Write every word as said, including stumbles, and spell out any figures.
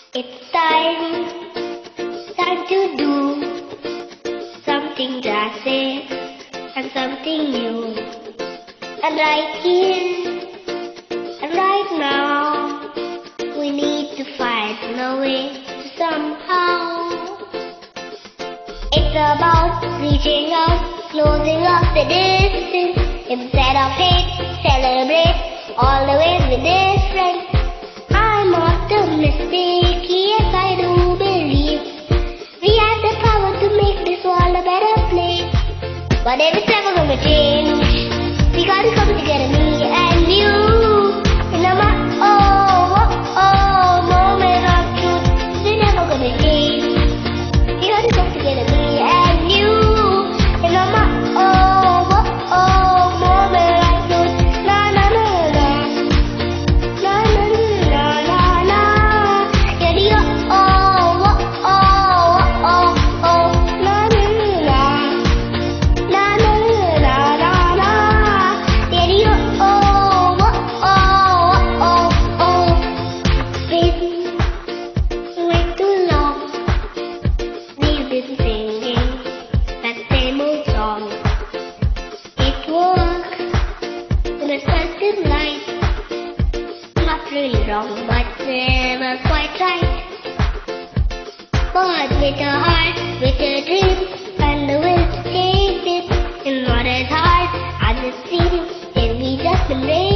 It's time, time to do something drastic and something new. And right here and right now, we need to find a way to somehow. It's about reaching out, closing up the distance. Instead of hate, celebrate all the ways we're different. I'm optimistic, yes I do believe we have the power to make this world a better place. But if it's never gonna change, we gotta come together, me and you. In a mo- oh, oh, oh, moment of truth, we're never gonna change. We gotta come together, me and you. In a mo- oh, oh, oh, moment of truth. Na na na na, na na na na na. Yeah, the oh, oh, oh, oh, oh, na na na, na na na na na. Yeah, the oh, oh, oh, oh, oh. Been way too long. We've been singing that same old song. It worked in a certain light. Not really wrong, but never quite right. But with a heart, with a dream, and the will to taste it. And what is hard as it seems, then we just embrace